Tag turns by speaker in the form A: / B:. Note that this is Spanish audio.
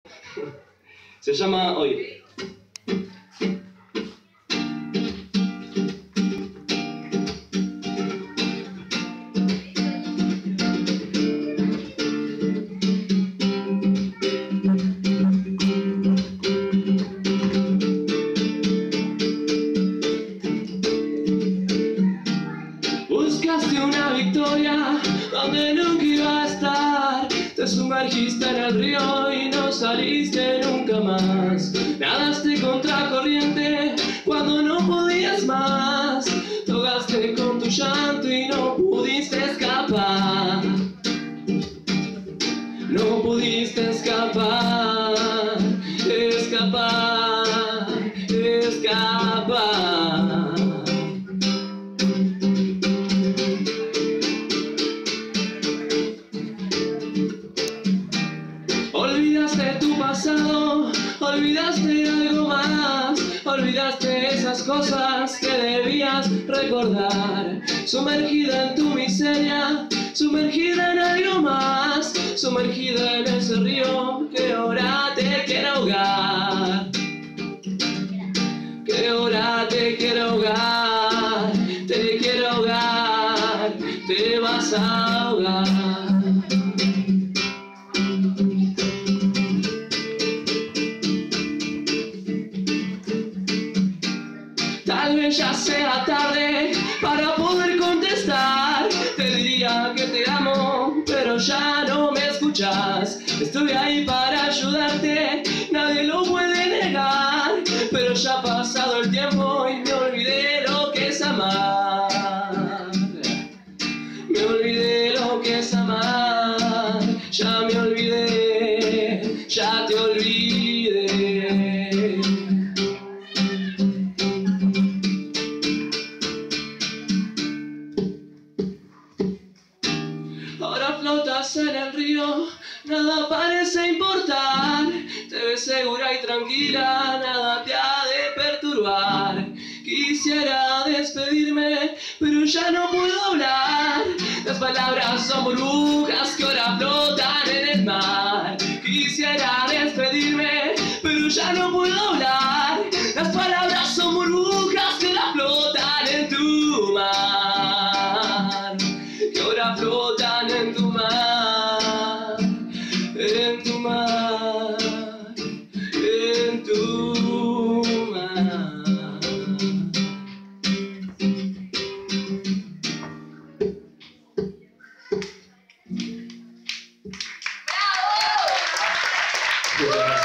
A: Se llama Hoy. Buscaste una victoria donde nunca iba a estar. Te sumergiste en el río y no saliste nunca más. Nadaste contra corriente cuando no podías más. Tocaste con tu llanto y no pudiste escapar. No pudiste escapar, escapar, escapar. Olvidaste tu pasado, olvidaste algo más, olvidaste esas cosas que debías recordar. Sumergida en tu miseria, sumergida en algo más, sumergida en ese río que ahora te quiere ahogar. Que ahora te quiere ahogar, te quiere ahogar, te vas a ahogar. Tal vez ya sea tarde para poder contestar. Te diría que te amo, pero ya no me escuchas. Estoy ahí para ayudarte, nadie lo puede negar. Pero ya ha pasado el tiempo y me olvidé lo que es amar. Me olvidé lo que es amar. Ya me olvidé, ya te olvidé. Ahora flotas en el río, nada parece importar. Te ves segura y tranquila, nada te ha de perturbar. Quisiera despedirme, pero ya no puedo hablar. Las palabras son burbujas que ahora flotan en el mar. Quisiera despedirme, pero ya no puedo hablar. Las palabras son burbujas que ahora flotan en tu mar. Que ahora flotan en tu mar, en tu mar, en tu mar. ¡Bravo!